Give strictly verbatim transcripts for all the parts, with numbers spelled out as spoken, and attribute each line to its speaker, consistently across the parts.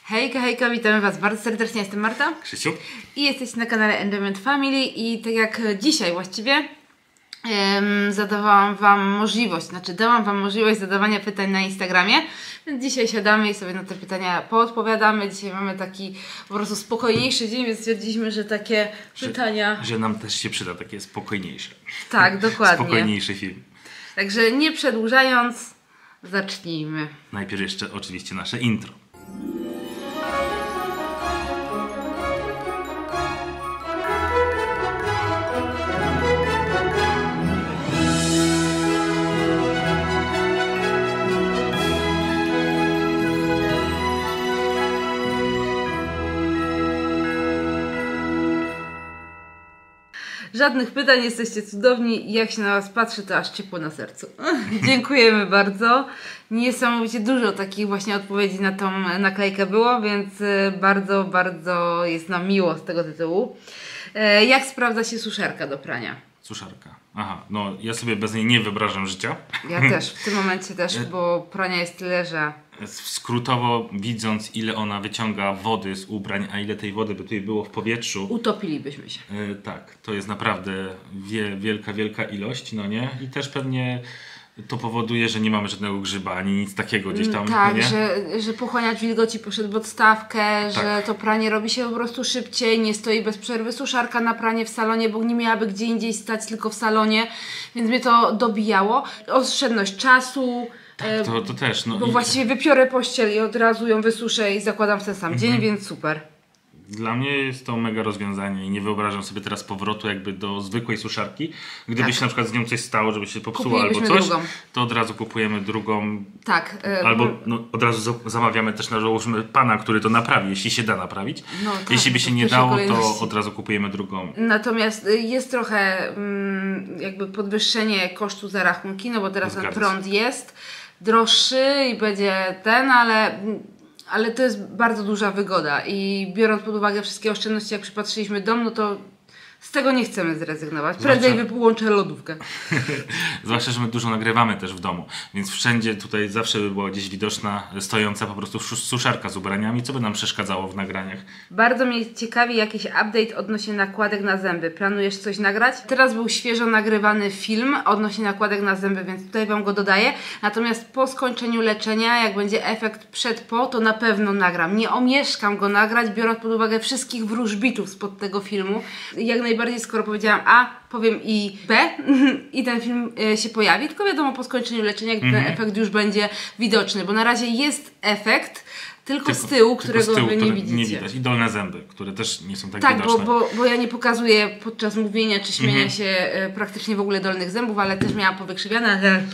Speaker 1: Hejka, hejka, witamy Was bardzo serdecznie, jestem Marta.
Speaker 2: Krzysiu.
Speaker 1: I jesteście na kanale Enjoyment Family i tak jak dzisiaj właściwie um, zadawałam Wam możliwość, znaczy dałam Wam możliwość zadawania pytań na Instagramie, więc dzisiaj siadamy i sobie na te pytania poodpowiadamy. Dzisiaj mamy taki po prostu spokojniejszy dzień, więc stwierdziliśmy, że takie
Speaker 2: że,
Speaker 1: pytania...
Speaker 2: Że nam też się przyda takie spokojniejsze.
Speaker 1: Tak, dokładnie.
Speaker 2: Spokojniejszy film.
Speaker 1: Także nie przedłużając, zacznijmy.
Speaker 2: Najpierw jeszcze oczywiście nasze intro.
Speaker 1: Żadnych pytań, jesteście cudowni i jak się na Was patrzy, to aż ciepło na sercu. Dziękujemy bardzo. Niesamowicie dużo takich właśnie odpowiedzi na tą naklejkę było, więc bardzo, bardzo jest nam miło z tego tytułu. Jak sprawdza się suszarka do prania?
Speaker 2: Suszarka. Aha, no ja sobie bez niej nie wyobrażam życia.
Speaker 1: Ja też, w tym momencie też, bo prania jest tyle, że...
Speaker 2: Skrótowo widząc, ile ona wyciąga wody z ubrań, a ile tej wody by tutaj było w powietrzu.
Speaker 1: Utopilibyśmy się.
Speaker 2: Yy, tak, to jest naprawdę wie, wielka, wielka ilość, no nie? I też pewnie to powoduje, że nie mamy żadnego grzyba, ani nic takiego gdzieś tam.
Speaker 1: Tak,
Speaker 2: no nie?
Speaker 1: że, że pochłaniacz wilgoci poszedł w odstawkę, tak. Że to pranie robi się po prostu szybciej, nie stoi bez przerwy suszarka na pranie w salonie, bo nie miałaby gdzie indziej stać, tylko w salonie, więc mnie to dobijało. Oszczędność czasu.
Speaker 2: Tak, to, to też. No
Speaker 1: bo
Speaker 2: i...
Speaker 1: właściwie wypiorę pościel i od razu ją wysuszę i zakładam w ten sam dzień, mhm. Więc super.
Speaker 2: Dla mnie jest to mega rozwiązanie i nie wyobrażam sobie teraz powrotu jakby do zwykłej suszarki. Gdyby
Speaker 1: tak.
Speaker 2: się na przykład z nią coś stało, żeby się popsuło albo coś,
Speaker 1: drugą.
Speaker 2: To od razu kupujemy drugą.
Speaker 1: Tak. Yy,
Speaker 2: albo no, od razu zamawiamy też na założmy pana, który to naprawi, jeśli się da naprawić. No, tak, jeśli by się nie dało, to od razu kupujemy drugą.
Speaker 1: Natomiast jest trochę mm, jakby podwyższenie kosztu za rachunki, no bo teraz ten prąd jest droższy i będzie ten, ale... Ale to jest bardzo duża wygoda i biorąc pod uwagę wszystkie oszczędności, jak przypatrzyliśmy dom, no to z tego nie chcemy zrezygnować. Prędzej Zwłaszcza... wyłączę lodówkę.
Speaker 2: Zwłaszcza, że my dużo nagrywamy też w domu, więc wszędzie tutaj zawsze by była gdzieś widoczna, stojąca po prostu suszarka z ubraniami, co by nam przeszkadzało w nagraniach.
Speaker 1: Bardzo mnie ciekawi jakiś update odnośnie nakładek na zęby. Planujesz coś nagrać? Teraz był świeżo nagrywany film odnośnie nakładek na zęby, więc tutaj Wam go dodaję. Natomiast po skończeniu leczenia, jak będzie efekt przed-po, to na pewno nagram. Nie omieszkam go nagrać, biorąc pod uwagę wszystkich wróżbitów spod tego filmu. Jak najbardziej, skoro powiedziałam A, powiem i B i ten film y, się pojawi, tylko wiadomo po skończeniu leczenia, gdy mm-hmm. ten efekt już będzie widoczny, bo na razie jest efekt tylko, tylko z tyłu, którego z tyłu, Wy nie
Speaker 2: który
Speaker 1: widzicie.
Speaker 2: Nie widać. I dolne zęby, które też nie są tak,
Speaker 1: tak
Speaker 2: widoczne.
Speaker 1: Tak, bo, bo, bo ja nie pokazuję podczas mówienia czy śmienia mm-hmm. się y, praktycznie w ogóle dolnych zębów, ale też miałam powykrzywiane.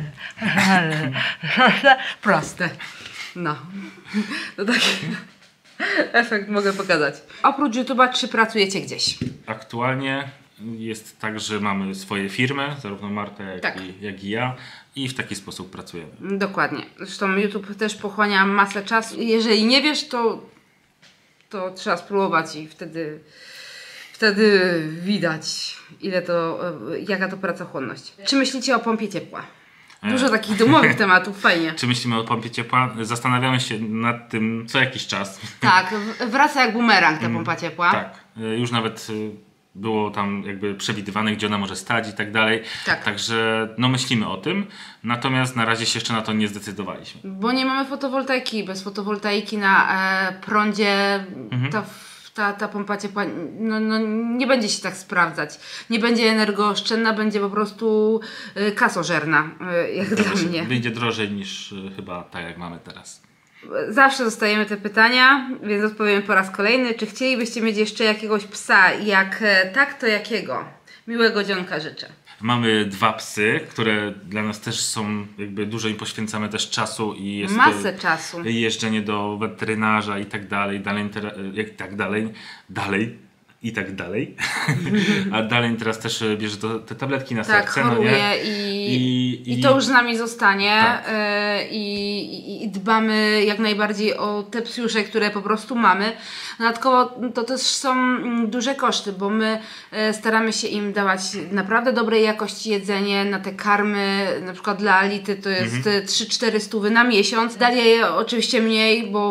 Speaker 1: Proste. No. To taki efekt mogę pokazać. Oprócz YouTube'a, czy pracujecie gdzieś?
Speaker 2: Aktualnie jest tak, że mamy swoje firmy, zarówno Marta, jak, tak. i, jak i ja, i w taki sposób pracujemy. Dokładnie.
Speaker 1: Zresztą YouTube też pochłania masę czasu. Jeżeli nie wiesz, to, to trzeba spróbować i wtedy, wtedy widać, ile to, jaka to pracochłonność. Czy myślicie o pompie ciepła? Dużo takich domowych tematów, fajnie.
Speaker 2: Czy myślimy o pompie ciepła? Zastanawiamy się nad tym co jakiś czas.
Speaker 1: Tak, wraca jak bumerang ta pompa ciepła.
Speaker 2: Tak, już nawet było tam jakby przewidywane, gdzie ona może stać i tak dalej.
Speaker 1: Tak.
Speaker 2: Także no myślimy o tym, natomiast na razie się jeszcze na to nie zdecydowaliśmy.
Speaker 1: Bo nie mamy fotowoltaiki. Bez fotowoltaiki na e, prądzie mhm. ta Ta, ta pompa ciepła no, no, nie będzie się tak sprawdzać. Nie będzie energooszczędna, będzie po prostu y, kasożerna, y, jak
Speaker 2: Wydaje
Speaker 1: dla
Speaker 2: się,
Speaker 1: mnie.
Speaker 2: Wyjdzie drożej niż y, chyba tak, jak mamy teraz.
Speaker 1: Zawsze dostajemy te pytania, więc odpowiemy po raz kolejny. Czy chcielibyście mieć jeszcze jakiegoś psa? Jak tak, to jakiego? Miłego dzionka życzę.
Speaker 2: Mamy dwa psy, które dla nas też są, jakby dużo im poświęcamy też czasu i jest
Speaker 1: masę czasu.
Speaker 2: Jeżdżenie do weterynarza i tak dalej, dalej, jak tak dalej, dalej i tak dalej. A dalej teraz też bierze to, te tabletki na
Speaker 1: tak,
Speaker 2: serce.
Speaker 1: choruje
Speaker 2: no nie?
Speaker 1: I,
Speaker 2: I,
Speaker 1: i, i to już z nami zostanie.
Speaker 2: Tak.
Speaker 1: y, i, I dbamy jak najbardziej o te psiusze, które po prostu mamy. Dodatkowo to też są duże koszty, bo my y, staramy się im dawać naprawdę dobrej jakości jedzenie. Na te karmy, na przykład dla Ality to jest mhm. trzy cztery stówy na miesiąc. Daję je oczywiście mniej, bo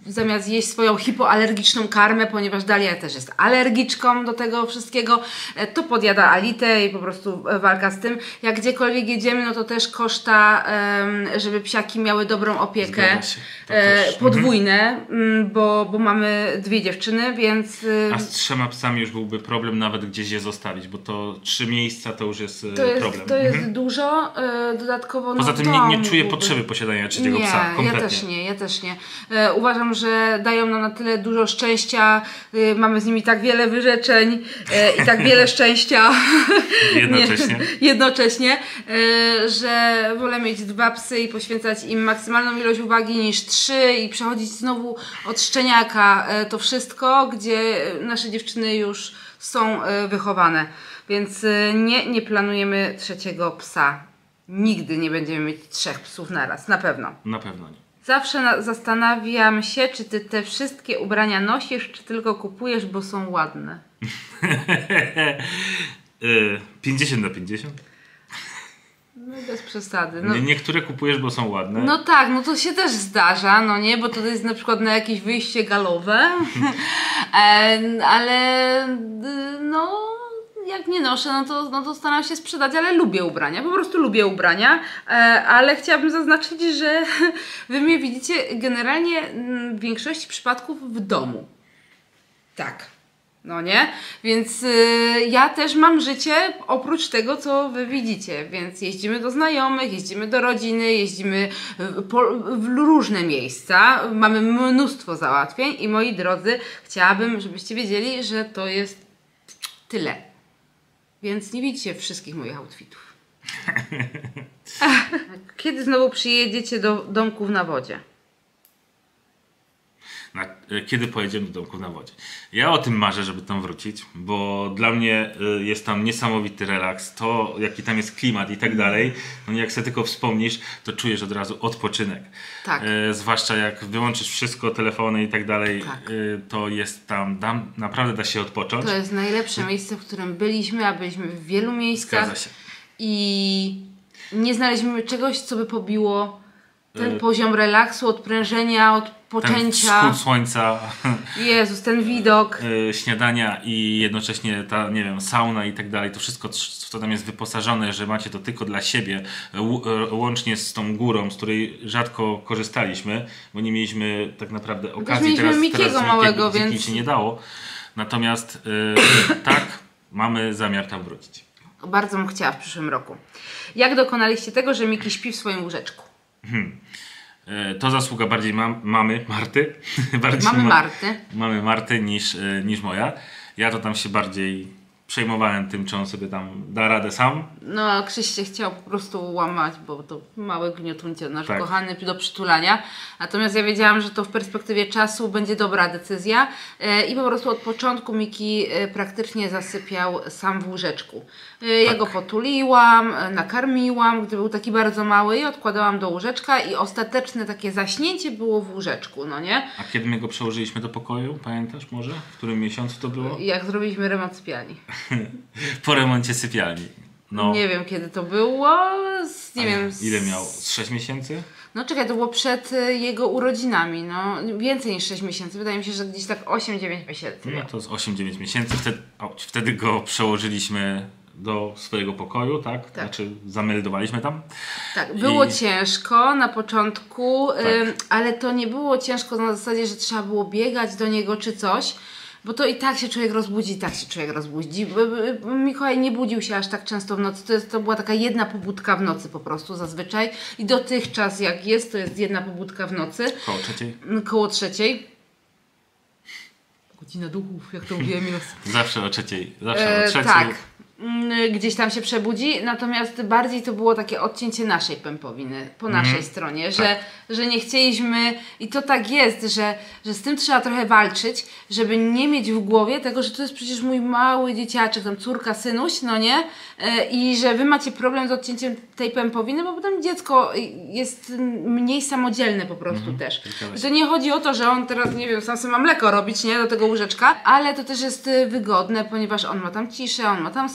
Speaker 1: zamiast jeść swoją hipoalergiczną karmę, ponieważ Dalia też jest alergiczką do tego wszystkiego, to podjada Alitę i po prostu walka z tym. Jak gdziekolwiek jedziemy, no to też koszta, żeby psiaki miały dobrą opiekę, podwójne, mhm. bo, bo mamy dwie dziewczyny, więc...
Speaker 2: A z trzema psami już byłby problem nawet gdzieś je zostawić, bo to trzy miejsca to już jest,
Speaker 1: to jest
Speaker 2: problem.
Speaker 1: To jest
Speaker 2: mhm.
Speaker 1: dużo, dodatkowo...
Speaker 2: Poza
Speaker 1: no,
Speaker 2: tym nie, nie czuję
Speaker 1: byłby...
Speaker 2: potrzeby posiadania trzeciego
Speaker 1: nie,
Speaker 2: psa, kompletnie.
Speaker 1: Ja też nie, ja też nie. Uważam, że dają nam na tyle dużo szczęścia, mamy z nimi tak wiele wyrzeczeń i tak wiele szczęścia
Speaker 2: jednocześnie,
Speaker 1: nie, jednocześnie że wolę mieć dwa psy i poświęcać im maksymalną ilość uwagi niż trzy i przechodzić znowu od szczeniaka to wszystko, gdzie nasze dziewczyny już są wychowane. Więc nie, nie planujemy trzeciego psa. Nigdy nie będziemy mieć trzech psów naraz, na pewno.
Speaker 2: Na pewno nie.
Speaker 1: Zawsze na, zastanawiam się, czy ty te wszystkie ubrania nosisz, czy tylko kupujesz, bo są ładne.
Speaker 2: pięćdziesiąt na pięćdziesiąt?
Speaker 1: No bez przesady. No,
Speaker 2: Nie, niektóre kupujesz, bo są ładne.
Speaker 1: No tak, no to się też zdarza, no nie, bo to jest na przykład na jakieś wyjście galowe, e, ale no... Jak nie noszę, no to, no to staram się sprzedać, ale lubię ubrania, po prostu lubię ubrania, e, ale chciałabym zaznaczyć, że wy mnie widzicie generalnie w większości przypadków w domu. Tak, no nie? Więc y, ja też mam życie oprócz tego, co wy widzicie, więc jeździmy do znajomych, jeździmy do rodziny, jeździmy po, w różne miejsca, mamy mnóstwo załatwień i moi drodzy, chciałabym, żebyście wiedzieli, że to jest tyle. Więc nie widzicie wszystkich moich outfitów. Kiedy znowu przyjedziecie do domków na wodzie?
Speaker 2: Na, kiedy pojedziemy do domków na wodzie? Ja o tym marzę, żeby tam wrócić, bo dla mnie y, jest tam niesamowity relaks, to jaki tam jest klimat i tak dalej. No jak sobie tylko wspomnisz, to czujesz od razu odpoczynek.
Speaker 1: Tak.
Speaker 2: Y, zwłaszcza jak wyłączysz wszystko, telefony i tak dalej,
Speaker 1: tak.
Speaker 2: y, to jest tam, tam, naprawdę da się odpocząć.
Speaker 1: To jest najlepsze miejsce, w którym byliśmy, a byliśmy w wielu miejscach.
Speaker 2: Zgadza się.
Speaker 1: I nie znaleźliśmy czegoś, co by pobiło ten y poziom relaksu, odprężenia, odpoczęcia.
Speaker 2: Ten wschód słońca.
Speaker 1: Jezus, ten widok.
Speaker 2: Y śniadania i jednocześnie ta, nie wiem, sauna i tak dalej. To wszystko, co tam jest wyposażone, że macie to tylko dla siebie. Łącznie z tą górą, z której rzadko korzystaliśmy, bo nie mieliśmy tak naprawdę okazji.
Speaker 1: Mieliśmy
Speaker 2: teraz
Speaker 1: Mikiego
Speaker 2: teraz
Speaker 1: małego,
Speaker 2: z Mikiem
Speaker 1: więc...
Speaker 2: się nie dało. Natomiast y tak, mamy zamiar tam wrócić.
Speaker 1: Bardzo bym chciała w przyszłym roku. Jak dokonaliście tego, że Miki śpi w swoim łóżeczku?
Speaker 2: Hmm. To zasługa bardziej mam, mamy, Marty. bardziej
Speaker 1: mamy
Speaker 2: ma,
Speaker 1: Marty.
Speaker 2: Mamy Marty niż, niż moja. Ja to tam się bardziej przejmowałem tym, czy on sobie tam da radę sam.
Speaker 1: No, a Krzyś się chciał po prostu łamać, bo to mały gniotунcie nasz
Speaker 2: tak.
Speaker 1: kochany do przytulania. Natomiast ja wiedziałam, że to w perspektywie czasu będzie dobra decyzja e, i po prostu od początku Miki e, praktycznie zasypiał sam w łóżeczku. E, ja
Speaker 2: tak.
Speaker 1: go potuliłam, e, nakarmiłam, gdy był taki bardzo mały i odkładałam do łóżeczka i ostateczne takie zaśnięcie było w łóżeczku, no nie?
Speaker 2: A kiedy my go przełożyliśmy do pokoju, pamiętasz może? W którym miesiącu to było?
Speaker 1: Jak zrobiliśmy remont sypialni.
Speaker 2: Po remoncie sypialni. No.
Speaker 1: Nie wiem kiedy to było, z, nie
Speaker 2: A
Speaker 1: wiem. Z...
Speaker 2: Ile miał? Z sześć miesięcy?
Speaker 1: No czekaj, to było przed y, jego urodzinami, no więcej niż sześć miesięcy, wydaje mi się, że gdzieś tak osiem dziewięć miesięcy.
Speaker 2: No to z osiem dziewięć miesięcy, wtedy, o, wtedy go przełożyliśmy do swojego pokoju, tak?
Speaker 1: tak.
Speaker 2: Znaczy zameldowaliśmy tam.
Speaker 1: Tak, było
Speaker 2: I...
Speaker 1: ciężko na początku,
Speaker 2: tak.
Speaker 1: y, ale to nie było ciężko na zasadzie, że trzeba było biegać do niego czy coś. Bo to i tak się człowiek rozbudzi, i tak się człowiek rozbudzi. Mikołaj nie budził się aż tak często w nocy. To, jest, to była taka jedna pobudka w nocy po prostu zazwyczaj. I dotychczas jak jest, to jest jedna pobudka w nocy.
Speaker 2: Koło trzeciej?
Speaker 1: Koło trzeciej. Godzina duchów, jak to mówiłem.
Speaker 2: Zawsze o trzeciej. Zawsze
Speaker 1: e,
Speaker 2: o trzeciej.
Speaker 1: Tak. Gdzieś tam się przebudzi, natomiast bardziej to było takie odcięcie naszej pępowiny po naszej mm. stronie, że,
Speaker 2: tak.
Speaker 1: że nie chcieliśmy i to tak jest, że, że z tym trzeba trochę walczyć, żeby nie mieć w głowie tego, że to jest przecież mój mały dzieciaczek, tam córka, synuś, no nie? I że wy macie problem z odcięciem tej pępowiny, bo potem dziecko jest mniej samodzielne po prostu mm. też. To nie chodzi o to, że on teraz, nie wiem, sam sobie ma mleko robić, nie? Do tego łóżeczka, ale to też jest wygodne, ponieważ on ma tam ciszę, on ma tam spokój,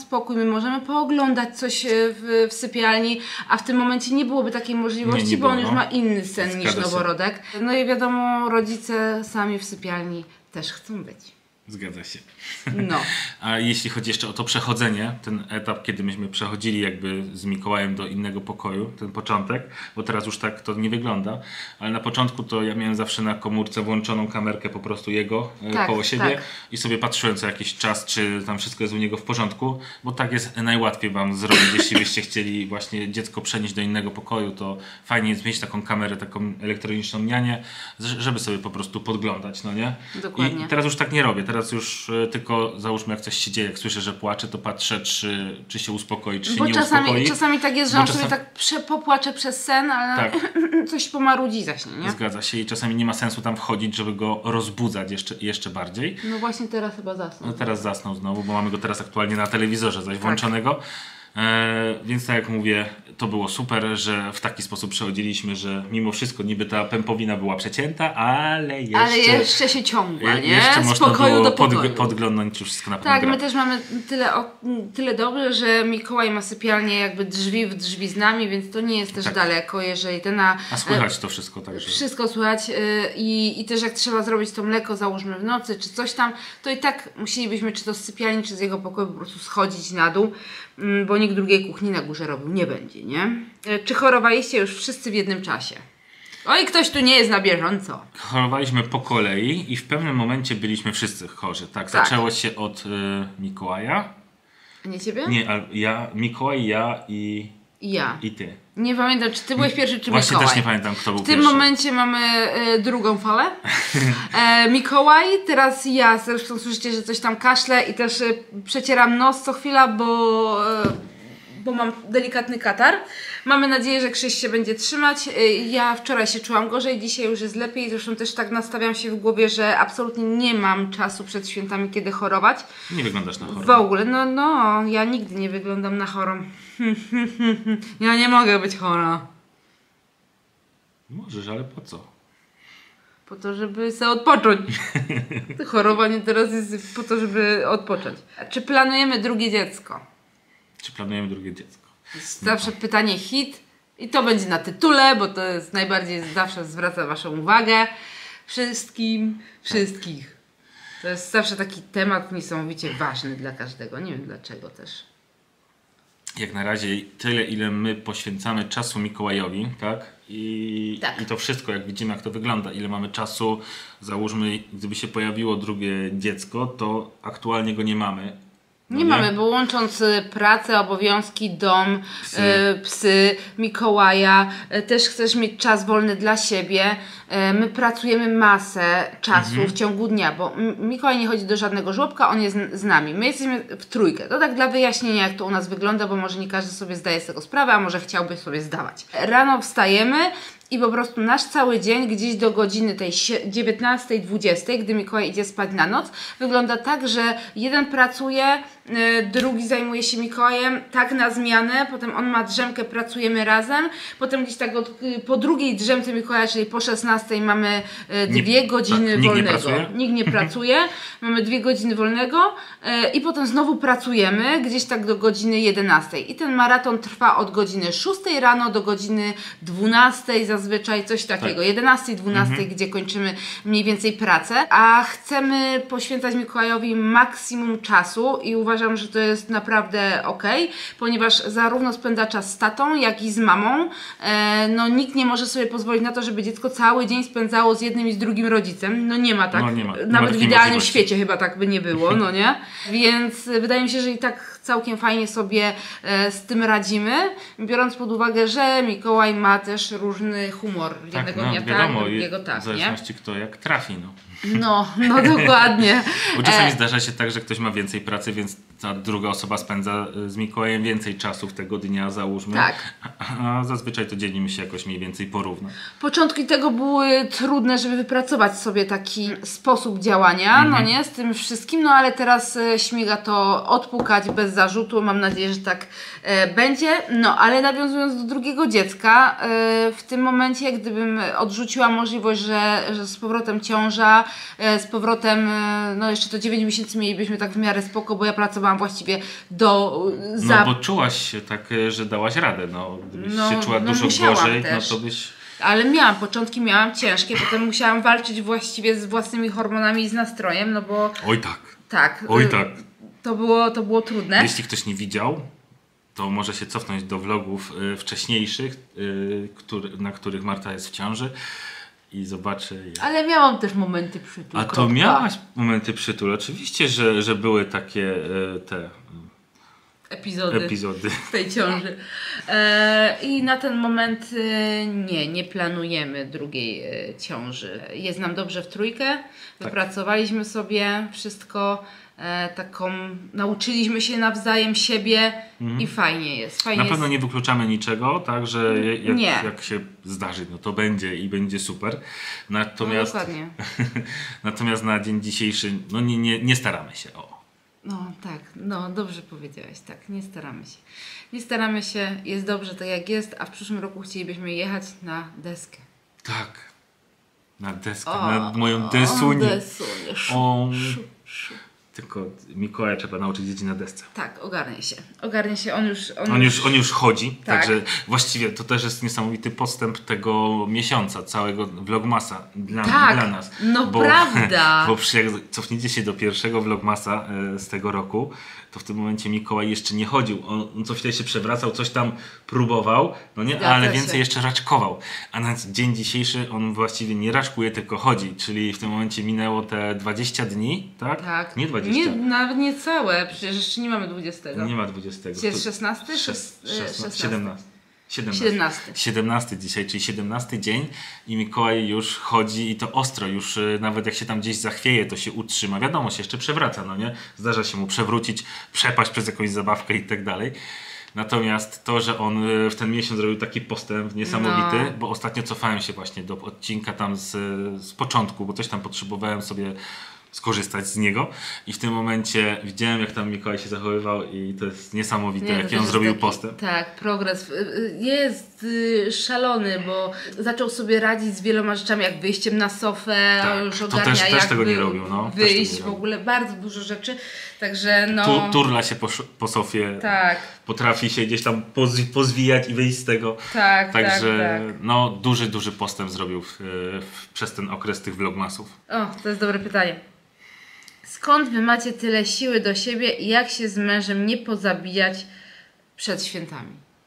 Speaker 1: spokój, my możemy pooglądać coś w, w sypialni, a w tym momencie nie byłoby takiej możliwości,
Speaker 2: nie, nie
Speaker 1: bo on
Speaker 2: było,
Speaker 1: już
Speaker 2: no.
Speaker 1: ma inny sen
Speaker 2: Zgadza
Speaker 1: niż
Speaker 2: się.
Speaker 1: noworodek. No i wiadomo, rodzice sami w sypialni też chcą być.
Speaker 2: Zgadza się.
Speaker 1: No.
Speaker 2: A jeśli chodzi jeszcze o to przechodzenie, ten etap, kiedy myśmy przechodzili jakby z Mikołajem do innego pokoju, ten początek, bo teraz już tak to nie wygląda, ale na początku to ja miałem zawsze na komórce włączoną kamerkę po prostu jego
Speaker 1: Tak,
Speaker 2: koło siebie
Speaker 1: tak.
Speaker 2: i sobie patrzyłem co jakiś czas, czy tam wszystko jest u niego w porządku, bo tak jest najłatwiej wam zrobić, jeśli byście chcieli właśnie dziecko przenieść do innego pokoju, to fajnie jest mieć taką kamerę, taką elektroniczną nianię, żeby sobie po prostu podglądać, no nie?
Speaker 1: Dokładnie.
Speaker 2: I teraz już tak nie robię, teraz już y, tylko załóżmy jak coś się dzieje, jak słyszę, że płacze, to patrzę czy, czy się uspokoi, czy się
Speaker 1: Bo
Speaker 2: nie
Speaker 1: czasami,
Speaker 2: uspokoi.
Speaker 1: czasami tak jest, że
Speaker 2: Bo
Speaker 1: on
Speaker 2: czasem-
Speaker 1: sobie tak prze, popłacze przez sen, ale
Speaker 2: Tak.
Speaker 1: coś pomarudzi zaśnie, nie?
Speaker 2: Zgadza się i czasami nie ma sensu tam wchodzić, żeby go rozbudzać jeszcze, jeszcze bardziej.
Speaker 1: No właśnie teraz chyba zasnął.
Speaker 2: No teraz zasnął znowu, bo mamy go teraz aktualnie na telewizorze
Speaker 1: Tak.
Speaker 2: zaś włączonego. E, więc tak jak mówię, to było super, że w taki sposób przechodziliśmy, że mimo wszystko niby ta pępowina była przecięta, ale jeszcze,
Speaker 1: Ale jeszcze się ciągła,
Speaker 2: je-
Speaker 1: nie?
Speaker 2: jeszcze
Speaker 1: Z
Speaker 2: można
Speaker 1: pokoju
Speaker 2: było
Speaker 1: do pokoju.
Speaker 2: podg- podglądnąć już wszystko na
Speaker 1: Tak,
Speaker 2: pełną
Speaker 1: my
Speaker 2: grę.
Speaker 1: też mamy tyle, o, tyle dobrze, że Mikołaj ma sypialnię jakby drzwi w drzwi z nami, więc to nie jest też
Speaker 2: Tak.
Speaker 1: daleko, jeżeli ten na...
Speaker 2: A słychać to wszystko także.
Speaker 1: Wszystko słychać y, i, i też jak trzeba zrobić to mleko, załóżmy w nocy czy coś tam, to i tak musielibyśmy czy to z sypialni, czy z jego pokoju po prostu schodzić na dół, mm, bo nikt drugiej kuchni na górze robił nie będzie, nie? Y, Czy chorowaliście już wszyscy w jednym czasie? Oj, ktoś tu nie jest na bieżąco.
Speaker 2: Chorowaliśmy po kolei i w pewnym momencie byliśmy wszyscy chorzy. Tak,
Speaker 1: Tak.
Speaker 2: zaczęło się od y, Mikołaja.
Speaker 1: Nie ciebie?
Speaker 2: Nie, ale ja, Mikołaj, ja i,
Speaker 1: I ja.
Speaker 2: i ty.
Speaker 1: Nie pamiętam, czy ty byłeś pierwszy, czy
Speaker 2: Właśnie
Speaker 1: Mikołaj.
Speaker 2: też nie pamiętam, kto był
Speaker 1: W tym
Speaker 2: pierwszy.
Speaker 1: momencie mamy e, drugą falę. E, Mikołaj, teraz ja, zresztą słyszycie, że coś tam kaszlę i też e, przecieram nos co chwila, bo, e, bo mam delikatny katar. Mamy nadzieję, że Krzyś się będzie trzymać. E, ja wczoraj się czułam gorzej, dzisiaj już jest lepiej. Zresztą też tak nastawiam się w głowie, że absolutnie nie mam czasu przed świętami, kiedy chorować.
Speaker 2: Nie wyglądasz na chorą.
Speaker 1: W ogóle, no, no, ja nigdy nie wyglądam na chorą. Ja nie mogę być chora.
Speaker 2: Możesz, ale po co?
Speaker 1: Po to, żeby sobie odpocząć. Chorowanie teraz jest po to, żeby odpocząć. A czy planujemy drugie dziecko?
Speaker 2: Czy planujemy drugie dziecko?
Speaker 1: Jest zawsze pytanie hit i to będzie na tytule, bo to jest najbardziej zawsze zwraca waszą uwagę. Wszystkim, wszystkich. To jest zawsze taki temat niesamowicie ważny dla każdego. Nie wiem dlaczego też.
Speaker 2: Jak na razie tyle, ile my poświęcamy czasu Mikołajowi, tak? I,
Speaker 1: Tak.
Speaker 2: I to wszystko, jak widzimy, jak to wygląda, ile mamy czasu, załóżmy, gdyby się pojawiło drugie dziecko, to aktualnie go nie mamy. No
Speaker 1: Nie, mamy, bo łącząc y, pracę, obowiązki, dom, psy, y, psy Mikołaja, y, też chcesz mieć czas wolny dla siebie. Y, my pracujemy masę czasu
Speaker 2: Mhm.
Speaker 1: w ciągu dnia, bo M- Mikołaj nie chodzi do żadnego żłobka, on jest z nami. My jesteśmy w trójkę. To tak dla wyjaśnienia, jak to u nas wygląda, bo może nie każdy sobie zdaje z tego sprawę, a może chciałby sobie zdawać. Rano wstajemy i po prostu nasz cały dzień gdzieś do godziny tej dziewiętnastej, dwudziestej, gdy Mikołaj idzie spać na noc, wygląda tak, że jeden pracuje, y, drugi zajmuje się Mikołajem, tak na zmianę, potem on ma drzemkę, pracujemy razem, potem gdzieś tak od, y, po drugiej drzemce Mikołaja, czyli po szesnastej mamy y,
Speaker 2: Nie-
Speaker 1: dwie godziny
Speaker 2: tak, nikt nie
Speaker 1: wolnego.
Speaker 2: pracuje?
Speaker 1: Nikt nie pracuje, mamy dwie godziny wolnego y, i potem znowu pracujemy, gdzieś tak do godziny jedenastej. I ten maraton trwa od godziny szóstej rano do godziny dwunastej, zazwyczaj coś takiego,
Speaker 2: Tak.
Speaker 1: jedenastej, dwunastej, gdzie kończymy mniej więcej pracę, a chcemy poświęcać Mikołajowi maksimum czasu i uważam, że to jest naprawdę okej, ponieważ zarówno spędza czas z tatą, jak i z mamą. E, no nikt nie może sobie pozwolić na to, żeby dziecko cały dzień spędzało z jednym i z drugim rodzicem. No nie ma tak.
Speaker 2: No nie ma- nie ma
Speaker 1: Nawet w
Speaker 2: takiej
Speaker 1: idealnym
Speaker 2: możliwości.
Speaker 1: świecie chyba tak by nie było, no nie? Więc y, wydaje mi się, że i tak całkiem fajnie sobie e, z tym radzimy, biorąc pod uwagę, że Mikołaj ma też różny humor. Jednego
Speaker 2: no,
Speaker 1: dnia tak,
Speaker 2: wiadomo,
Speaker 1: drugiego
Speaker 2: w
Speaker 1: tak, nie?
Speaker 2: zależności kto jak trafi, no.
Speaker 1: No, no dokładnie.
Speaker 2: Bo czasami
Speaker 1: E,
Speaker 2: zdarza się tak, że ktoś ma więcej pracy, więc ta druga osoba spędza y, z Mikołajem więcej czasu w tego dnia, załóżmy.
Speaker 1: Tak.
Speaker 2: A, a zazwyczaj to dzielimy się jakoś mniej więcej porówno.
Speaker 1: Początki tego były trudne, żeby wypracować sobie taki sposób działania, no nie, z tym wszystkim, no ale teraz e, śmiga to odpukać bez zarzutu, mam nadzieję, że tak e, będzie. No, ale nawiązując do drugiego dziecka, e, w tym momencie, gdybym odrzuciła możliwość, że, że z powrotem ciąża, e, z powrotem, e, no jeszcze to dziewięć miesięcy mielibyśmy tak w miarę spoko, bo ja pracowałam czułam właściwie do... Za...
Speaker 2: No bo czułaś się tak, że dałaś radę, no. Gdybyś
Speaker 1: No,
Speaker 2: się czuła
Speaker 1: no
Speaker 2: dużo
Speaker 1: musiałam
Speaker 2: gorzej,
Speaker 1: też.
Speaker 2: no to byś...
Speaker 1: Ale miałam, początki miałam ciężkie, potem musiałam walczyć właściwie z własnymi hormonami i z nastrojem, no bo...
Speaker 2: Oj tak.
Speaker 1: Tak.
Speaker 2: Oj
Speaker 1: y,
Speaker 2: tak.
Speaker 1: To było, to było trudne.
Speaker 2: Jeśli ktoś nie widział, to może się cofnąć do vlogów y, wcześniejszych, y, który, na których Marta jest w ciąży i zobaczy... Jak...
Speaker 1: Ale miałam też momenty przytul.
Speaker 2: A to
Speaker 1: kropka.
Speaker 2: miałaś momenty przytul. Oczywiście, że, że były takie y, te
Speaker 1: Epizody.
Speaker 2: epizody.
Speaker 1: W tej ciąży. E, I na ten moment e, nie, nie planujemy drugiej e, ciąży. Jest nam dobrze w trójkę, wypracowaliśmy sobie wszystko, e, taką, nauczyliśmy się nawzajem siebie
Speaker 2: Mhm.
Speaker 1: i fajnie jest. Fajnie
Speaker 2: Na pewno
Speaker 1: jest.
Speaker 2: nie wykluczamy niczego, tak, że je- jak,
Speaker 1: Nie.
Speaker 2: jak się zdarzy, no to będzie i będzie super. Natomiast,
Speaker 1: No, dokładnie.
Speaker 2: natomiast na dzień dzisiejszy no nie, nie, nie staramy się. O.
Speaker 1: No tak, no dobrze powiedziałeś, tak, nie staramy się. Nie staramy się, jest dobrze tak jak jest, a w przyszłym roku chcielibyśmy jechać na deskę.
Speaker 2: Tak. Na deskę,
Speaker 1: O,
Speaker 2: na moją desunię.
Speaker 1: desunię. Szu,
Speaker 2: O.
Speaker 1: szu, szu.
Speaker 2: Tylko Mikołaja trzeba nauczyć jeździć na desce.
Speaker 1: Tak, ogarnie się. Ogarnie się, on już... On,
Speaker 2: On już, on już chodzi,
Speaker 1: Tak.
Speaker 2: także właściwie to też jest niesamowity postęp tego miesiąca, całego vlogmasa dla,
Speaker 1: Tak,
Speaker 2: dla nas.
Speaker 1: no prawda.
Speaker 2: Bo przy, jak cofniecie się do pierwszego vlogmasa e, z tego roku, to w tym momencie Mikołaj jeszcze nie chodził. On, on co chwilę się przewracał, coś tam próbował, no nie,
Speaker 1: Zgadza
Speaker 2: ale
Speaker 1: się.
Speaker 2: więcej jeszcze raczkował. A na dzień dzisiejszy on właściwie nie raczkuje, tylko chodzi. Czyli w tym momencie minęło te dwadzieścia dni, tak?
Speaker 1: Tak.
Speaker 2: Nie dwadzieścia.
Speaker 1: Nie, nawet nie całe, przecież jeszcze nie mamy dwudziestego.
Speaker 2: Nie ma dwudziestego.
Speaker 1: Dzisiaj jest
Speaker 2: To-
Speaker 1: szesnasty?
Speaker 2: Szes-
Speaker 1: Szes-
Speaker 2: szesnasty. siedemnasty. siedemnasty.
Speaker 1: siedemnasty.
Speaker 2: siedemnasty dzisiaj, czyli siedemnasty dzień i Mikołaj już chodzi i to ostro, już y, nawet jak się tam gdzieś zachwieje, to się utrzyma. Wiadomo, się jeszcze przewraca, no nie? Zdarza się mu przewrócić, przepaść przez jakąś zabawkę i tak dalej. Natomiast to, że on y, w ten miesiąc zrobił taki postęp niesamowity,
Speaker 1: No.
Speaker 2: bo ostatnio cofałem się właśnie do odcinka tam z, z początku, bo coś tam potrzebowałem sobie skorzystać z niego i w tym momencie widziałem, jak tam Mikołaj się zachowywał i to jest niesamowite,
Speaker 1: Nie, to
Speaker 2: jaki
Speaker 1: też
Speaker 2: on
Speaker 1: jest
Speaker 2: zrobił
Speaker 1: taki-
Speaker 2: postęp.
Speaker 1: Tak, progres. Y, y, Jest y, szalony, bo zaczął sobie radzić z wieloma rzeczami, jak wyjściem na sofę,
Speaker 2: Tak,
Speaker 1: on już
Speaker 2: to
Speaker 1: ogarnia,
Speaker 2: też- też
Speaker 1: jak
Speaker 2: tego nie
Speaker 1: wy-
Speaker 2: robił, no, też tego nie
Speaker 1: wyjść, w
Speaker 2: robił.
Speaker 1: ogóle bardzo dużo rzeczy, także no...
Speaker 2: Tu, turla się po, sz- po sofie,
Speaker 1: Tak,
Speaker 2: potrafi się gdzieś tam pozwi- pozwijać i wyjść z tego.
Speaker 1: tak,
Speaker 2: Także
Speaker 1: tak, tak.
Speaker 2: no duży, duży postęp zrobił w, w, przez ten okres tych vlogmasów.
Speaker 1: O, to jest dobre pytanie. Skąd wy macie tyle siły do siebie i jak się z mężem nie pozabijać przed świętami?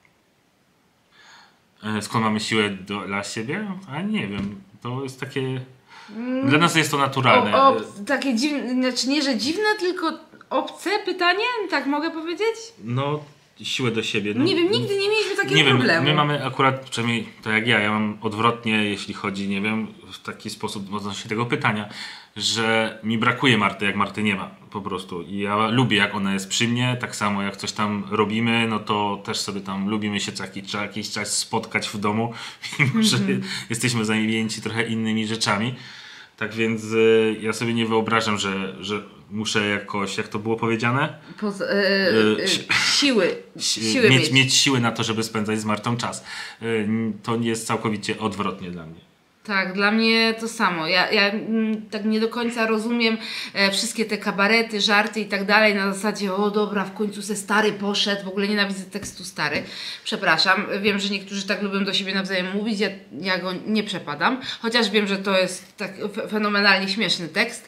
Speaker 2: E, Skąd mamy siłę do, dla siebie? A nie wiem, to jest takie... Dla nas jest to naturalne.
Speaker 1: O, o, takie dziwne, znaczy nie, że dziwne, tylko obce pytanie? Tak mogę powiedzieć?
Speaker 2: No, siłę do siebie. No,
Speaker 1: Nie wiem, nigdy nie mieliśmy takiego
Speaker 2: nie wiem,
Speaker 1: problemu.
Speaker 2: my mamy akurat, przynajmniej tak jak ja, ja mam odwrotnie, jeśli chodzi, nie wiem, w taki sposób odnośnie tego pytania, że mi brakuje Marty, jak Marty nie ma, po prostu. I ja lubię, jak ona jest przy mnie, tak samo jak coś tam robimy, no to też sobie tam lubimy się co jakiś, co jakiś czas spotkać w domu, mimo że
Speaker 1: Mhm.
Speaker 2: jesteśmy zajęci trochę innymi rzeczami. Tak więc y, ja sobie nie wyobrażam, że, że muszę jakoś, jak to było powiedziane?
Speaker 1: Poz, e, e,
Speaker 2: Y, si-
Speaker 1: siły.
Speaker 2: Si-
Speaker 1: Siły
Speaker 2: mieć,
Speaker 1: mieć.
Speaker 2: mieć siły na to, żeby spędzać z Martą czas. Y, To jest całkowicie odwrotnie dla mnie.
Speaker 1: Tak, dla mnie to samo. Ja, ja mm, tak nie do końca rozumiem e, wszystkie te kabarety, żarty i tak dalej na zasadzie, o dobra, w końcu se stary poszedł, w ogóle nienawidzę tekstu stary. Przepraszam, wiem, że niektórzy tak lubią do siebie nawzajem mówić, ja, ja go nie przepadam, chociaż wiem, że to jest tak f- fenomenalnie śmieszny tekst.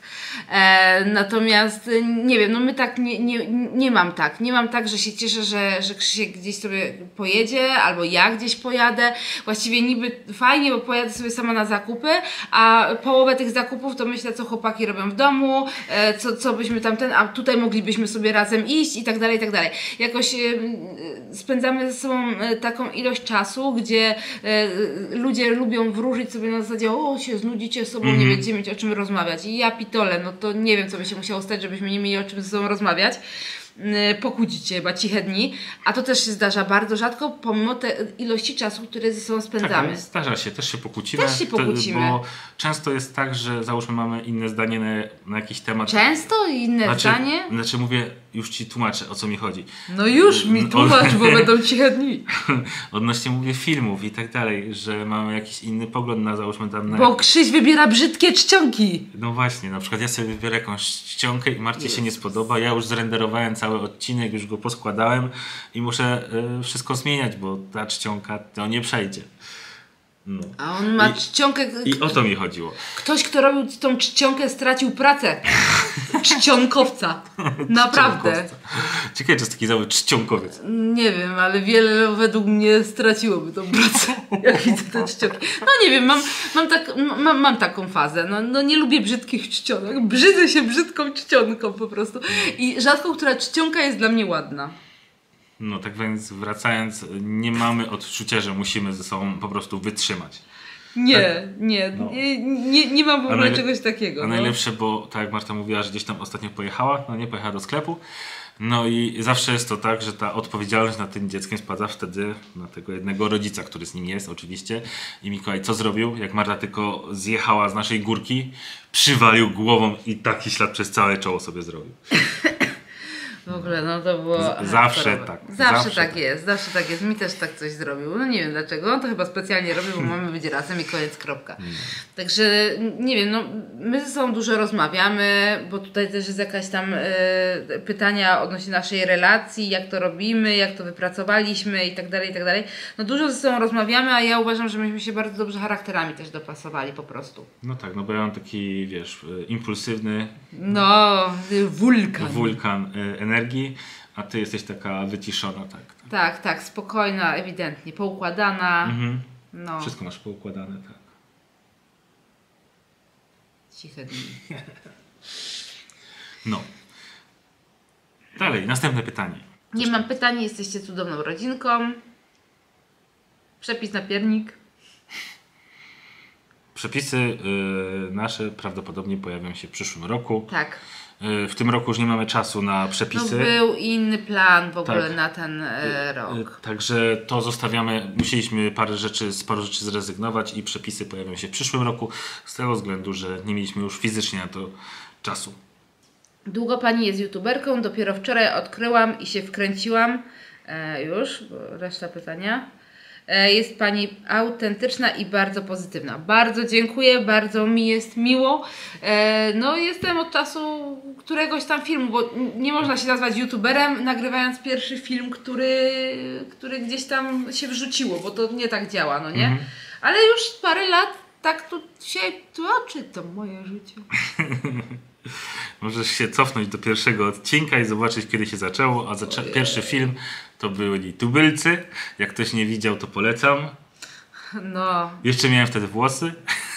Speaker 1: E, natomiast e, nie wiem, no my tak nie, nie, nie mam tak. Nie mam tak, że się cieszę, że, że Krzysiek gdzieś sobie pojedzie, albo ja gdzieś pojadę. Właściwie niby fajnie, bo pojadę sobie sama na zakupy, a połowę tych zakupów to myślę, co chłopaki robią w domu, e, co, co byśmy tam ten, a tutaj moglibyśmy sobie razem iść i tak dalej, i tak dalej. Jakoś e, e, spędzamy ze sobą e, taką ilość czasu, gdzie e, ludzie lubią wróżyć sobie na zasadzie, o się znudzicie z sobą, nie będziecie mieć o czym rozmawiać. I ja pitole, no to nie wiem, co by się musiało stać, żebyśmy nie mieli o czym ze sobą rozmawiać. Yy, pokłócić się, chyba ciche dni, a to też się zdarza bardzo rzadko, pomimo tej ilości czasu, które ze sobą
Speaker 2: Tak,
Speaker 1: spędzamy.
Speaker 2: ale zdarza się, też się pokłócimy.
Speaker 1: Też się
Speaker 2: to-
Speaker 1: pokłócimy.
Speaker 2: Bo często jest tak, że załóżmy mamy inne zdanie na, na jakiś temat.
Speaker 1: Często inne
Speaker 2: Znaczy,
Speaker 1: zdanie?
Speaker 2: znaczy mówię, już ci tłumaczę, o co mi chodzi.
Speaker 1: No już mi
Speaker 2: On-
Speaker 1: tłumacz, bo będą ciche dni.
Speaker 2: Odnośnie mówię filmów i tak dalej, że mamy jakiś inny pogląd na załóżmy tam na...
Speaker 1: Bo Krzyś wybiera brzydkie czcionki.
Speaker 2: No właśnie, na przykład ja sobie wybiorę jakąś czcionkę i Marcie się nie spodoba, ja już zrenderowałem cały cały odcinek, już go poskładałem i muszę y, wszystko zmieniać, bo ta czcionka to nie przejdzie. No.
Speaker 1: A on ma
Speaker 2: I,
Speaker 1: czcionkę...
Speaker 2: I o to mi chodziło.
Speaker 1: Ktoś, kto robił tą czcionkę, stracił pracę. Czcionkowca. Naprawdę.
Speaker 2: Czcionkowca. Ciekawe, czy jest taki zawód czcionkowiec.
Speaker 1: Nie wiem, ale wiele według mnie straciłoby tą pracę, jak widzę te czcionki. No nie wiem, mam, mam, tak, mam, mam taką fazę. No, no nie lubię brzydkich czcionek. Brzydzę się brzydką czcionką po prostu. I rzadko, która czcionka jest dla mnie ładna.
Speaker 2: No tak więc wracając, nie mamy odczucia, że musimy ze sobą po prostu wytrzymać.
Speaker 1: Nie,
Speaker 2: tak?
Speaker 1: nie,
Speaker 2: No.
Speaker 1: nie, nie, nie mam w ogóle
Speaker 2: najle-
Speaker 1: czegoś takiego.
Speaker 2: A
Speaker 1: no.
Speaker 2: najlepsze, bo tak jak Marta mówiła, że gdzieś tam ostatnio pojechała, no nie pojechała do sklepu. No i zawsze jest to tak, że ta odpowiedzialność nad tym dzieckiem spada wtedy na tego jednego rodzica, który z nim jest oczywiście. I Mikołaj co zrobił? Jak Marta tylko zjechała z naszej górki, przywalił głową i taki ślad przez całe czoło sobie zrobił.
Speaker 1: W ogóle, no to było...
Speaker 2: Z- zawsze
Speaker 1: hardkorowe.
Speaker 2: tak,
Speaker 1: Zawsze,
Speaker 2: zawsze
Speaker 1: tak
Speaker 2: tak.
Speaker 1: jest, zawsze tak jest. Mi też tak coś zrobił. No nie wiem dlaczego. On to chyba specjalnie robił, bo mamy być razem i koniec, kropka. Także nie wiem, no my ze sobą dużo rozmawiamy, bo tutaj też jest jakaś tam e, pytania odnośnie naszej relacji, jak to robimy, jak to wypracowaliśmy i tak dalej, i tak dalej. No dużo ze sobą rozmawiamy, a ja uważam, że myśmy się bardzo dobrze charakterami też dopasowali po prostu.
Speaker 2: No tak, no bo ja mam taki, wiesz, y, impulsywny
Speaker 1: No, wulkan.
Speaker 2: wulkan y, energii, a ty jesteś taka wyciszona, tak. tak.
Speaker 1: Tak, tak, spokojna, ewidentnie, poukładana.
Speaker 2: Mhm.
Speaker 1: No,
Speaker 2: Wszystko masz poukładane, tak.
Speaker 1: ciche dni.
Speaker 2: No. Dalej, następne pytanie.
Speaker 1: Nie mam pytań, jesteście cudowną rodzinką. Przepis na piernik.
Speaker 2: Przepisy y, nasze prawdopodobnie pojawią się w przyszłym roku.
Speaker 1: Tak.
Speaker 2: Y, w tym roku już nie mamy czasu na
Speaker 1: No
Speaker 2: przepisy.
Speaker 1: był inny plan w ogóle
Speaker 2: Tak.
Speaker 1: na ten e, rok.
Speaker 2: Y, Także to zostawiamy. Musieliśmy parę rzeczy, z paru rzeczy zrezygnować i przepisy pojawią się w przyszłym roku. Z tego względu, że nie mieliśmy już fizycznie na to czasu.
Speaker 1: Długo Pani jest youtuberką, dopiero wczoraj odkryłam i się wkręciłam. E, już, bo reszta pytania. E, jest Pani autentyczna i bardzo pozytywna. Bardzo dziękuję, bardzo mi jest miło. E, no jestem od czasu któregoś tam filmu, bo nie można się nazwać youtuberem, nagrywając pierwszy film, który, który gdzieś tam się wrzuciło, bo to nie tak działa, no nie?
Speaker 2: Mhm.
Speaker 1: Ale już parę lat tak tu się toczy to moje życie.
Speaker 2: Możesz się cofnąć do pierwszego odcinka i zobaczyć, kiedy się zaczęło. A zaczę- pierwszy film to byli Tubylcy. Jak ktoś nie widział, to polecam.
Speaker 1: No,
Speaker 2: Jeszcze miałem wtedy włosy.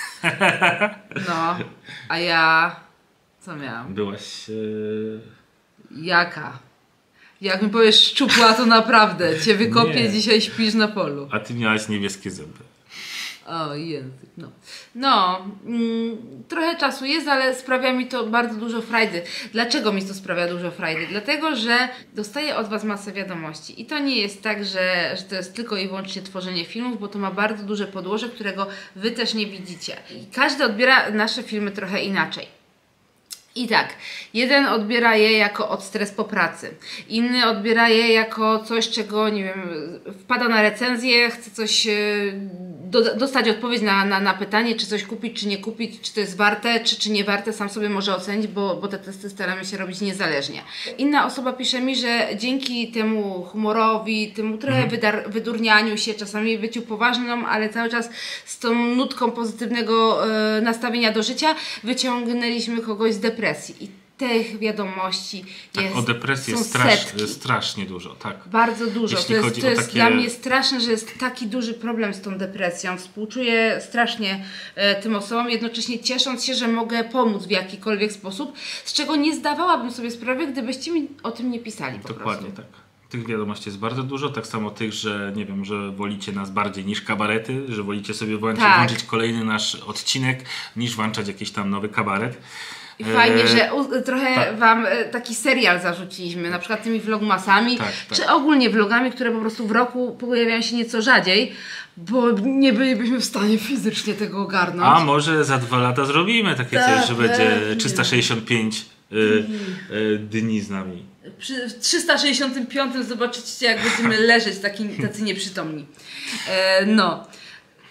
Speaker 1: no, a ja co miałam?
Speaker 2: Byłaś... Yy...
Speaker 1: Jaka? Jak mi powiesz szczupła, to naprawdę cię wykopię,
Speaker 2: Nie.
Speaker 1: dzisiaj śpisz na polu.
Speaker 2: A ty miałaś niebieskie zęby.
Speaker 1: O, język, no. No, mm, trochę czasu jest, ale sprawia mi to bardzo dużo frajdy. Dlaczego mi to sprawia dużo frajdy? Dlatego, że dostaję od Was masę wiadomości. I to nie jest tak, że, że to jest tylko i wyłącznie tworzenie filmów, bo to ma bardzo duże podłoże, którego Wy też nie widzicie. I każdy odbiera nasze filmy trochę inaczej. I tak, jeden odbiera je jako odstres po pracy, inny odbiera je jako coś, czego, nie wiem, wpada na recenzję, chce coś, e, do, dostać odpowiedź na, na, na pytanie, czy coś kupić, czy nie kupić, czy to jest warte, czy, czy nie warte, sam sobie może ocenić, bo, bo te testy staramy się robić niezależnie. Inna osoba pisze mi, że dzięki temu humorowi, temu trochę
Speaker 2: Mhm.
Speaker 1: wydar, wydurnianiu się, czasami byciu poważną, ale cały czas z tą nutką pozytywnego e, nastawienia do życia, wyciągnęliśmy kogoś z depresji. I tych wiadomości
Speaker 2: Tak,
Speaker 1: jest,
Speaker 2: o depresji
Speaker 1: są
Speaker 2: jest strasz,
Speaker 1: setki.
Speaker 2: strasznie dużo, tak.
Speaker 1: Bardzo dużo.
Speaker 2: Jeśli
Speaker 1: To jest,
Speaker 2: chodzi
Speaker 1: to
Speaker 2: o
Speaker 1: jest
Speaker 2: takie-
Speaker 1: dla mnie straszne, że jest taki duży problem z tą depresją. Współczuję strasznie e, tym osobom, jednocześnie ciesząc się, że mogę pomóc w jakikolwiek sposób, z czego nie zdawałabym sobie sprawy, gdybyście mi o tym nie pisali po
Speaker 2: Dokładnie
Speaker 1: prostu.
Speaker 2: tak. Tych wiadomości jest bardzo dużo, tak samo tych, że nie wiem, że wolicie nas bardziej niż kabarety, że wolicie sobie włączyć,
Speaker 1: Tak.
Speaker 2: włączyć kolejny nasz odcinek, niż włączać jakiś tam nowy kabaret.
Speaker 1: I fajnie,
Speaker 2: E,
Speaker 1: że u, trochę
Speaker 2: tak.
Speaker 1: Wam e, taki serial zarzuciliśmy, na przykład tymi vlogmasami,
Speaker 2: Tak, tak.
Speaker 1: czy ogólnie vlogami, które po prostu w roku pojawiają się nieco rzadziej, bo nie bylibyśmy w stanie fizycznie tego ogarnąć.
Speaker 2: A może za dwa lata zrobimy takie
Speaker 1: Tak,
Speaker 2: coś, że będzie
Speaker 1: pewnie.
Speaker 2: trzysta sześćdziesiąt pięć y, y, dni z nami.
Speaker 1: Przy w trzysta sześćdziesiątym piątym zobaczycie, jak będziemy leżeć taki, tacy nieprzytomni. E, no.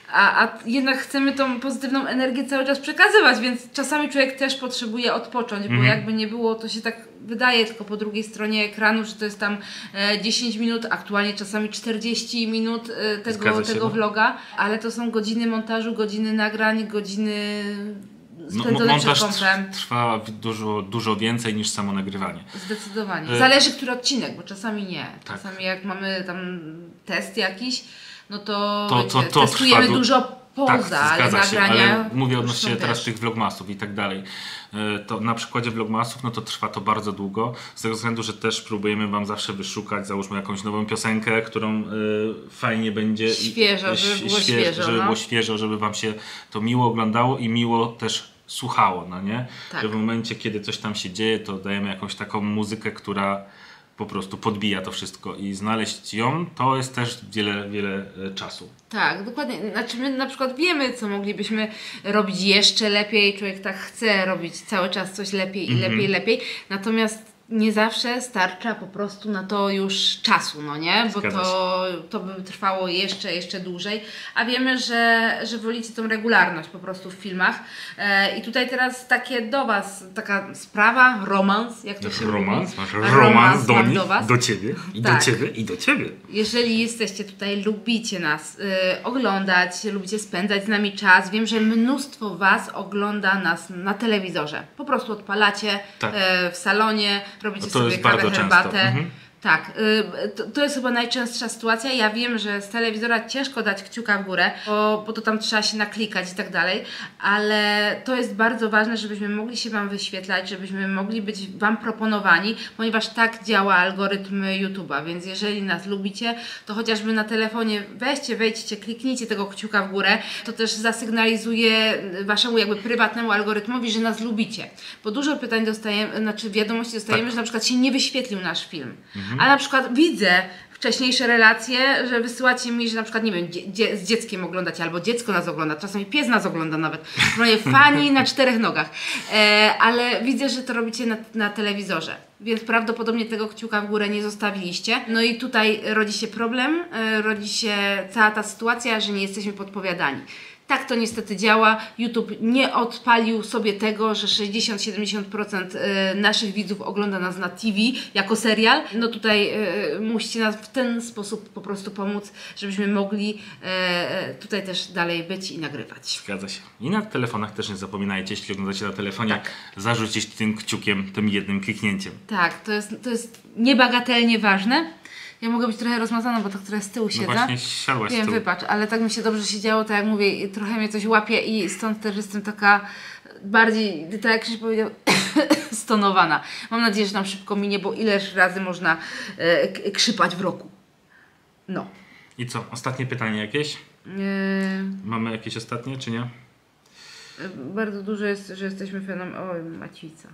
Speaker 1: A, a jednak chcemy tą pozytywną energię cały czas przekazywać, więc czasami człowiek też potrzebuje odpocząć, bo
Speaker 2: Mhm.
Speaker 1: jakby nie było, to się tak wydaje tylko po drugiej stronie ekranu, że to jest tam e, dziesięć minut, aktualnie czasami czterdzieści minut e, tego,
Speaker 2: Zgadza się,
Speaker 1: tego
Speaker 2: no.
Speaker 1: vloga, ale to są godziny montażu, godziny nagrań, godziny
Speaker 2: No,
Speaker 1: spędzone
Speaker 2: montaż
Speaker 1: przed kompem.
Speaker 2: trwa dużo, dużo więcej niż samo nagrywanie.
Speaker 1: Zdecydowanie.
Speaker 2: E-
Speaker 1: Zależy, który odcinek, bo czasami nie.
Speaker 2: Tak.
Speaker 1: Czasami jak mamy tam test jakiś, no to,
Speaker 2: To- to-
Speaker 1: wiecie,
Speaker 2: to
Speaker 1: testujemy
Speaker 2: trwa du-
Speaker 1: dużo poza,
Speaker 2: Tak,
Speaker 1: ale
Speaker 2: zgadza się,
Speaker 1: nagrania
Speaker 2: ale mówię
Speaker 1: już
Speaker 2: odnośnie
Speaker 1: są
Speaker 2: teraz
Speaker 1: też.
Speaker 2: tych vlogmasów i tak dalej. E, To na przykładzie vlogmasów, no to trwa to bardzo długo, z tego względu, że też próbujemy wam zawsze wyszukać, załóżmy jakąś nową piosenkę, którą e, fajnie będzie. i-
Speaker 1: Świeżo,
Speaker 2: e,
Speaker 1: żeby było
Speaker 2: świe-
Speaker 1: świeżo,
Speaker 2: Żeby
Speaker 1: no.
Speaker 2: było świeżo, żeby wam się to miło oglądało i miło też słuchało, no nie?
Speaker 1: Tak.
Speaker 2: Że w momencie, kiedy coś tam się dzieje, to dajemy jakąś taką muzykę, która po prostu podbija to wszystko i znaleźć ją, to jest też wiele, wiele e, czasu.
Speaker 1: Tak, dokładnie. Znaczy my na przykład wiemy, co moglibyśmy robić jeszcze lepiej. Człowiek tak chce robić cały czas coś lepiej i
Speaker 2: Mhm.
Speaker 1: lepiej, lepiej. Natomiast nie zawsze starcza po prostu na to już czasu, no nie? Bo
Speaker 2: Zgadza
Speaker 1: to, to by trwało jeszcze, jeszcze dłużej. A wiemy, że, że wolicie tą regularność po prostu w filmach. E, I tutaj teraz takie do Was, taka sprawa, romans, jak to się
Speaker 2: Romans,
Speaker 1: mówi.
Speaker 2: masz romans do
Speaker 1: mam
Speaker 2: nich,
Speaker 1: do Was.
Speaker 2: do ciebie, i
Speaker 1: Tak.
Speaker 2: do ciebie, i do ciebie.
Speaker 1: Jeżeli jesteście tutaj, lubicie nas y, oglądać, lubicie spędzać z nami czas, wiem, że mnóstwo Was ogląda nas na telewizorze. Po prostu odpalacie
Speaker 2: Tak.
Speaker 1: y, w salonie, robicie
Speaker 2: No to
Speaker 1: sobie
Speaker 2: jest
Speaker 1: kawę,
Speaker 2: bardzo
Speaker 1: herbatę.
Speaker 2: często. Mhm.
Speaker 1: Tak, y, to, to jest chyba najczęstsza sytuacja. Ja wiem, że z telewizora ciężko dać kciuka w górę, bo, bo to tam trzeba się naklikać i tak dalej, ale to jest bardzo ważne, żebyśmy mogli się Wam wyświetlać, żebyśmy mogli być Wam proponowani, ponieważ tak działa algorytm YouTube'a, więc jeżeli nas lubicie, to chociażby na telefonie weźcie, wejdźcie, kliknijcie tego kciuka w górę, to też zasygnalizuje Waszemu jakby prywatnemu algorytmowi, że nas lubicie, bo dużo pytań dostajemy, znaczy wiadomości dostajemy,
Speaker 2: Tak.
Speaker 1: że na przykład się nie wyświetlił nasz film. A na przykład widzę wcześniejsze relacje, że wysyłacie mi, że na przykład, nie wiem, dzie- dzie- z dzieckiem oglądacie, albo dziecko nas ogląda, czasami pies nas ogląda nawet. Moje fani na czterech nogach. E, ale widzę, że to robicie na, na telewizorze, więc prawdopodobnie tego kciuka w górę nie zostawiliście. No i tutaj rodzi się problem, e, rodzi się cała ta sytuacja, że nie jesteśmy podpowiadani. Tak to niestety działa. YouTube nie odpalił sobie tego, że sześćdziesiąt do siedemdziesięciu procent y, naszych widzów ogląda nas na T V jako serial. No tutaj y, musicie nas w ten sposób po prostu pomóc, żebyśmy mogli y, y, tutaj też dalej być i nagrywać.
Speaker 2: Zgadza się. I na telefonach też nie zapominajcie, jeśli oglądacie na telefonie,
Speaker 1: Tak.
Speaker 2: zarzucić tym kciukiem, tym jednym kliknięciem.
Speaker 1: Tak, to jest, to jest niebagatelnie ważne. Ja mogę być trochę rozmazana, bo tak trochę z tyłu
Speaker 2: No
Speaker 1: siedzę.
Speaker 2: właśnie siadłaś z
Speaker 1: Wiem,
Speaker 2: tyłu.
Speaker 1: wybacz, ale tak mi się dobrze siedziało, tak jak mówię, i trochę mnie coś łapie i stąd też jestem taka bardziej, tak jak się powiedział, stonowana. Mam nadzieję, że nam szybko minie, bo ileż razy można e, k- krzypać w roku. No.
Speaker 2: I co? Ostatnie pytanie jakieś?
Speaker 1: E,
Speaker 2: Mamy jakieś ostatnie, czy nie?
Speaker 1: e, bardzo dużo jest, że jesteśmy fanem... Oj, Macica.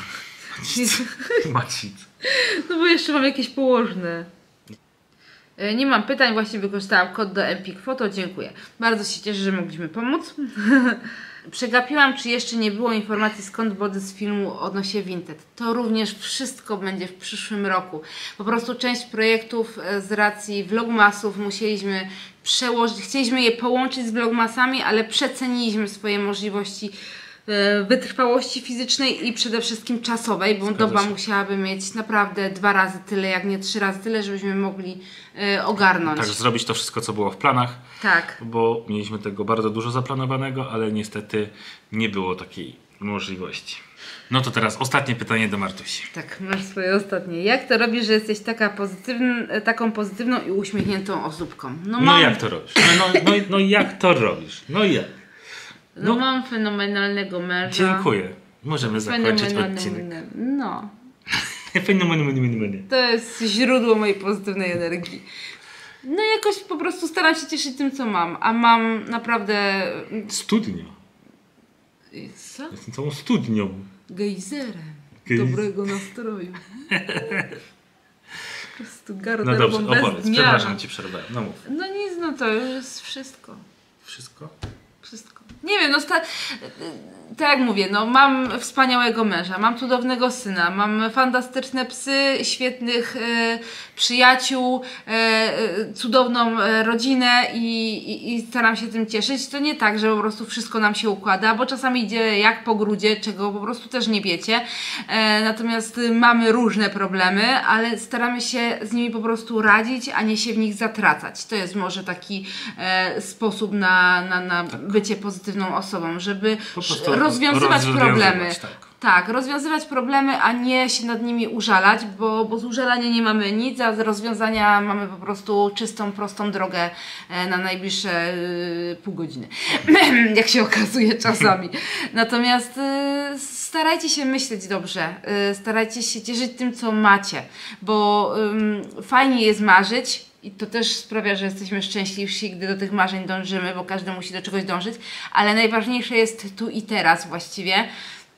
Speaker 2: Macic.
Speaker 1: No bo jeszcze mam jakieś położne. E, Nie mam pytań, właśnie wykorzystałam kod do Empik Photo, dziękuję. Bardzo się cieszę, że mogliśmy pomóc. Przegapiłam, czy jeszcze nie było informacji, skąd body z filmu odnośnie Vinted. To również wszystko będzie w przyszłym roku. Po prostu część projektów e, z racji vlogmasów musieliśmy przełożyć, chcieliśmy je połączyć z vlogmasami, ale przeceniliśmy swoje możliwości e, wytrwałości fizycznej i przede wszystkim czasowej, bo
Speaker 2: Zgadza
Speaker 1: doba
Speaker 2: się.
Speaker 1: musiałaby mieć naprawdę dwa razy tyle, jak nie trzy razy tyle, żebyśmy mogli e, ogarnąć.
Speaker 2: Tak, zrobić to wszystko, co było w planach,
Speaker 1: Tak.
Speaker 2: bo mieliśmy tego bardzo dużo zaplanowanego, ale niestety nie było takiej możliwości. No to teraz ostatnie pytanie do Martusi.
Speaker 1: Tak, masz swoje ostatnie. Jak to robisz, że jesteś taka pozytywn, taką pozytywną i uśmiechniętą osóbką? No,
Speaker 2: No
Speaker 1: mam,
Speaker 2: jak to robisz? No, no, no, no jak to robisz? No jak?
Speaker 1: no,
Speaker 2: No,
Speaker 1: mam fenomenalnego męża.
Speaker 2: dziękuję. Możemy zakończyć
Speaker 1: Fenomenalny-
Speaker 2: odcinek.
Speaker 1: No.
Speaker 2: Fenomenalnie.
Speaker 1: To jest źródło mojej pozytywnej energii. No jakoś po prostu staram się cieszyć tym, co mam. A mam naprawdę...
Speaker 2: Studnia.
Speaker 1: Co?
Speaker 2: Jestem całą studnią.
Speaker 1: Gejzerem
Speaker 2: Gejz-
Speaker 1: dobrego nastroju. Po prostu
Speaker 2: No
Speaker 1: garderobą
Speaker 2: dobrze, opowiedz.
Speaker 1: bez dnia.
Speaker 2: Przepraszam, ci przerwałem. No mów.
Speaker 1: No nic, no to już jest wszystko.
Speaker 2: Wszystko?
Speaker 1: Wszystko. Nie wiem, no sta... tak jak mówię, no mam wspaniałego męża, mam cudownego syna, mam fantastyczne psy, świetnych e, przyjaciół, e, e, cudowną e, rodzinę i, i, i staram się tym cieszyć. To nie tak, że po prostu wszystko nam się układa, bo czasami idzie jak po grudzie, czego po prostu też nie wiecie. E, natomiast mamy różne problemy, ale staramy się z nimi po prostu radzić, a nie się w nich zatracać. To jest może taki e, sposób na, na, na tak. bycie pozytywną osobą, żeby rozwiązywać problemy. Tak. tak, rozwiązywać problemy, a nie się nad nimi użalać, bo, bo z użalania nie mamy nic, a z rozwiązania mamy po prostu czystą, prostą drogę na najbliższe y, pół godziny. Jak się okazuje czasami. Natomiast y, starajcie się myśleć dobrze, y, starajcie się cieszyć tym, co macie, bo y, fajnie jest marzyć, i to też sprawia, że jesteśmy szczęśliwsi, gdy do tych marzeń dążymy, bo każdy musi do czegoś dążyć, ale najważniejsze jest tu i teraz właściwie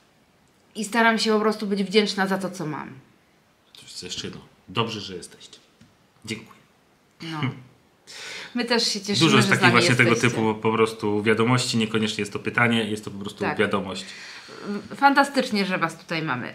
Speaker 1: i staram się po prostu być wdzięczna za to, co mam.
Speaker 2: To jeszcze jedno. Dobrze, że jesteście. Dziękuję.
Speaker 1: No. My też się cieszymy,
Speaker 2: Dużo jest
Speaker 1: że
Speaker 2: takich właśnie
Speaker 1: jesteście.
Speaker 2: tego typu po prostu wiadomości, niekoniecznie jest to pytanie, jest to po prostu tak. wiadomość.
Speaker 1: Fantastycznie, że Was tutaj mamy,